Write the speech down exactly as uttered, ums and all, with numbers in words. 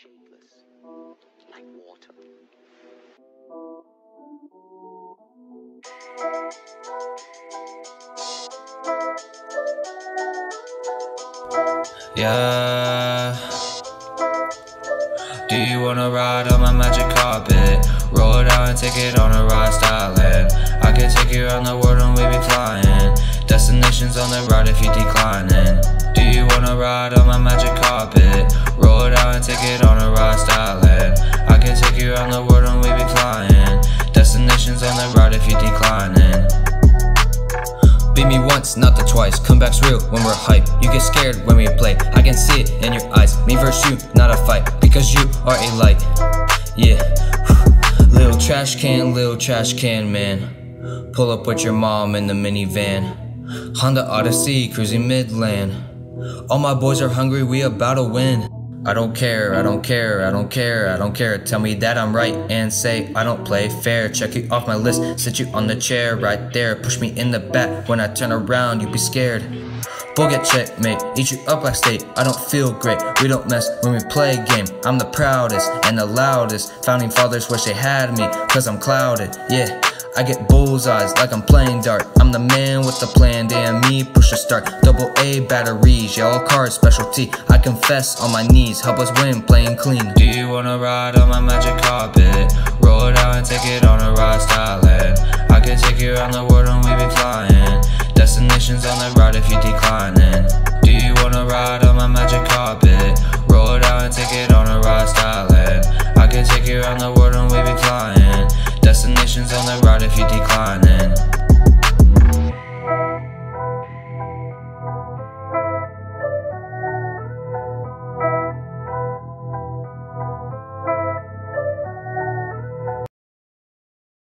shapeless, like water. Yeah. Do you wanna ride on my magic carpet? Roll it out and take it on a ride styling. I can take you around the world and we be flying. Destinations on the route if you declining. Do you wanna ride on my magic carpet? Roll it out and take it on a ride styling. I can take you around the world and we be flying. Destinations on the route if you declining. Beat me once, not the twice. Comeback's real when we're hype. You get scared when we play. I can see it in your eyes. Me versus you, not a fight. Because you are a light. Yeah. Little trash can, little trash can, man. Pull up with your mom in the minivan. Honda Odyssey, cruising Midland. All my boys are hungry, we about to win. I don't care, I don't care, I don't care, I don't care. Tell me that I'm right and say I don't play fair. Check you off my list, sit you on the chair right there. Push me in the back, when I turn around you be scared. Bull get checkmate, eat you up like steak. I don't feel great, we don't mess when we play a game. I'm the proudest and the loudest. Founding fathers wish they had me, cause I'm clouded, yeah. I get bullseyes like I'm playing dart. I'm the man with the plan, damn me, push to start. Double A batteries, yellow card specialty. I confess on my knees, help us win, playing clean. Do you wanna ride on my magic carpet? Roll it out and take it on a ride styling. I can take you around the world and we be flying. Destinations on the route if you declining. Do you wanna ride on my